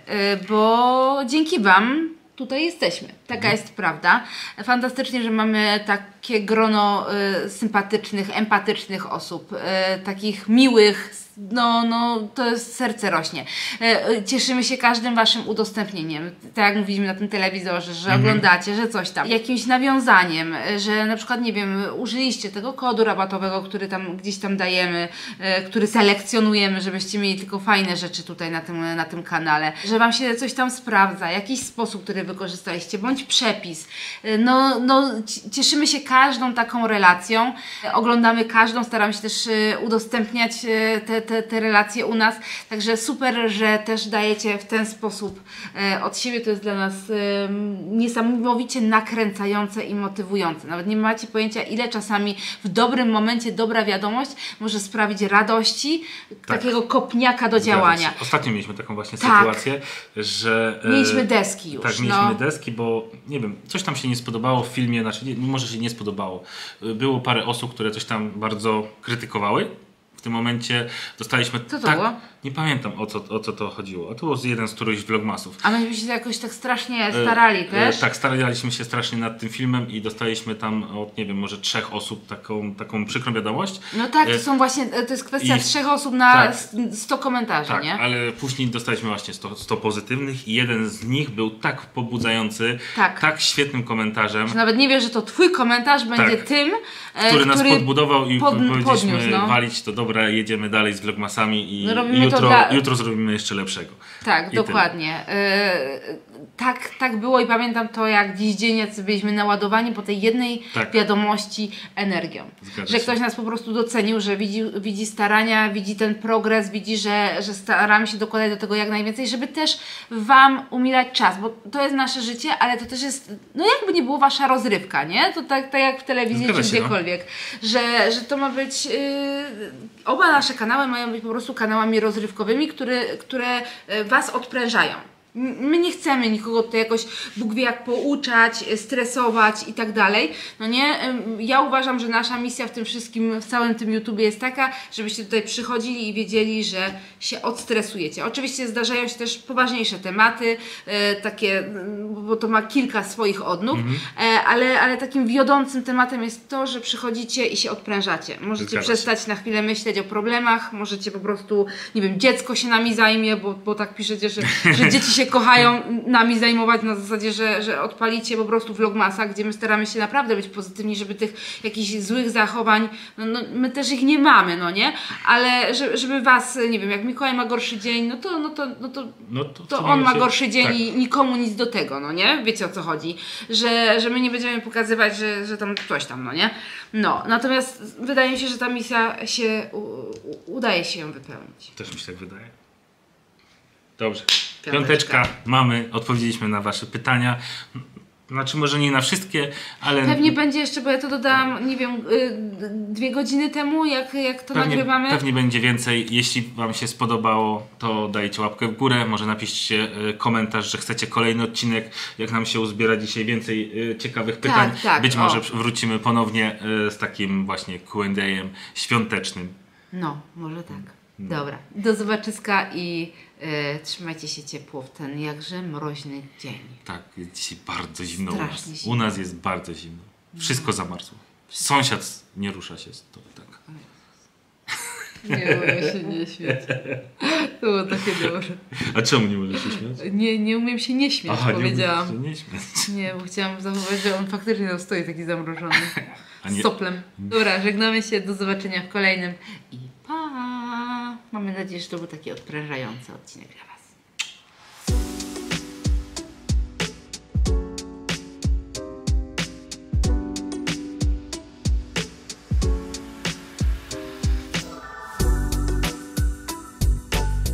Speaker 1: bo dzięki Wam tutaj jesteśmy. Taka jest prawda. Fantastycznie, że mamy takie grono y, sympatycznych, empatycznych osób, y, takich miłych, no, no to jest, serce rośnie. Y, cieszymy się każdym Waszym udostępnieniem. Tak jak mówiliśmy na tym telewizorze, że mhm. oglądacie, że coś tam. Jakimś nawiązaniem, że na przykład, nie wiem, użyliście tego kodu rabatowego, który tam gdzieś tam dajemy, y, który selekcjonujemy, żebyście mieli tylko fajne rzeczy tutaj na tym, na tym kanale. Że Wam się coś tam sprawdza, jakiś sposób, który wykorzystaliście, bądź przepis. No, no, cieszymy się każdą taką relacją, oglądamy każdą, staramy się też udostępniać te, te, te relacje u nas, także super, że też dajecie w ten sposób od siebie, to jest dla nas niesamowicie nakręcające i motywujące. Nawet nie macie pojęcia, ile czasami w dobrym momencie dobra wiadomość może sprawić radości, tak. takiego kopniaka do działania.
Speaker 2: Ostatnio mieliśmy taką właśnie
Speaker 1: tak.
Speaker 2: sytuację, że...
Speaker 1: Mieliśmy deski już.
Speaker 2: Tak, mieliśmy
Speaker 1: no.
Speaker 2: deski, bo nie wiem, coś tam się nie spodobało w filmie, znaczy nie, może się nie spodobało. Było parę osób, które coś tam bardzo krytykowały. W tym momencie dostaliśmy...
Speaker 1: Co to
Speaker 2: tak,
Speaker 1: było?
Speaker 2: Nie pamiętam, o co, o co to chodziło. A to był jeden z którychś vlogmasów.
Speaker 1: A myśmy się jakoś tak strasznie starali
Speaker 2: e,
Speaker 1: też?
Speaker 2: E, tak, staraliśmy się strasznie nad tym filmem i dostaliśmy tam od, nie wiem, może trzech osób taką, taką przykrą wiadomość.
Speaker 1: No tak, to są właśnie, to jest kwestia I, trzech osób na
Speaker 2: tak,
Speaker 1: sto komentarzy,
Speaker 2: tak,
Speaker 1: nie?
Speaker 2: ale później dostaliśmy właśnie sto, sto pozytywnych i jeden z nich był tak pobudzający,
Speaker 1: tak,
Speaker 2: tak świetnym komentarzem.
Speaker 1: Że nawet nie wiesz, że to twój komentarz będzie
Speaker 2: tak,
Speaker 1: tym,
Speaker 2: który, który nas podbudował i
Speaker 1: pod,
Speaker 2: powiedzieliśmy
Speaker 1: podniósł, no.
Speaker 2: walić to dobra, jedziemy dalej z vlogmasami i,
Speaker 1: no
Speaker 2: i jutro,
Speaker 1: dla...
Speaker 2: jutro zrobimy jeszcze lepszego.
Speaker 1: Tak,
Speaker 2: I
Speaker 1: dokładnie. Yy, tak, tak było i pamiętam to, jak dziś dzień jacy byliśmy naładowani po tej jednej
Speaker 2: tak.
Speaker 1: wiadomości energią.
Speaker 2: Zgadza
Speaker 1: że
Speaker 2: się.
Speaker 1: Ktoś nas po prostu docenił, że widzi, widzi starania, widzi ten progres, widzi, że, że staramy się dokładać do tego jak najwięcej, żeby też Wam umilać czas, bo to jest nasze życie, ale to też jest, no jakby nie było Wasza rozrywka, nie? To tak, tak jak w telewizji
Speaker 2: Zgadza
Speaker 1: czy
Speaker 2: się,
Speaker 1: gdziekolwiek, no. że, że to ma być, yy, oba nasze kanały mają być po prostu kanałami rozrywkowymi, które, które Was odprężają. My nie chcemy nikogo tutaj jakoś, Bóg wie jak pouczać, stresować i tak dalej. No nie, ja uważam, że nasza misja w tym wszystkim, w całym tym YouTubie jest taka, żebyście tutaj przychodzili i wiedzieli, że się odstresujecie. Oczywiście zdarzają się też poważniejsze tematy, e, takie, bo to ma kilka swoich odnóg, mhm. e, ale, ale takim wiodącym tematem jest to, że przychodzicie i się odprężacie. Możecie Zgadza przestać się. na chwilę myśleć o problemach, możecie po prostu, nie wiem, dziecko się nami zajmie, bo, bo tak piszecie, że, że dzieci się kochają nami zajmować na zasadzie, że, że odpalicie po prostu vlogmasa, gdzie my staramy się naprawdę być pozytywni, żeby tych jakichś złych zachowań, no, no my też ich nie mamy, no nie? Ale żeby, żeby Was, nie wiem, jak Mikołaj ma gorszy dzień, no to, no to, no to, no to, to on ma się... gorszy dzień tak. i nikomu nic do tego, no nie? Wiecie o co chodzi? Że, że my nie będziemy pokazywać, że, że tam coś tam, no nie? No, natomiast wydaje mi się, że ta misja się, u, u, udaje się ją wypełnić.
Speaker 2: Też mi się tak wydaje. Dobrze. Piąteczka mamy, odpowiedzieliśmy na Wasze pytania. Znaczy może nie na wszystkie, ale...
Speaker 1: Pewnie będzie jeszcze, bo ja to dodałam, nie wiem, dwie godziny temu, jak, jak to
Speaker 2: pewnie,
Speaker 1: nagrywamy.
Speaker 2: Pewnie będzie więcej. Jeśli Wam się spodobało, to dajcie łapkę w górę. Może napiszcie komentarz, że chcecie kolejny odcinek. Jak nam się uzbiera dzisiaj więcej ciekawych pytań.
Speaker 1: Tak, tak,
Speaker 2: Być
Speaker 1: o.
Speaker 2: może wrócimy ponownie z takim właśnie Q and A-em świątecznym.
Speaker 1: No, może tak. No. Dobra, do zobaczyska i e, trzymajcie się ciepło w ten jakże mroźny dzień.
Speaker 2: Tak, jest dzisiaj bardzo zimno u nas.
Speaker 1: Zimno.
Speaker 2: U nas jest bardzo zimno. Wszystko zamarzło. Sąsiad nie rusza się. To tak.
Speaker 1: Nie umiem się nie śmiać. To było takie dobre.
Speaker 2: A czemu nie możesz się śmiać?
Speaker 1: Nie, nie umiem się nie śmiać,
Speaker 2: Aha,
Speaker 1: powiedziałam.
Speaker 2: nie umiesz się nie śmiać.
Speaker 1: Nie, bo chciałam zachować, że on faktycznie tam stoi taki zamrożony.
Speaker 2: Nie...
Speaker 1: Z soplem. Dobra, żegnamy się, do zobaczenia w kolejnym i pa! Mamy nadzieję, że to był taki odprężający odcinek dla Was.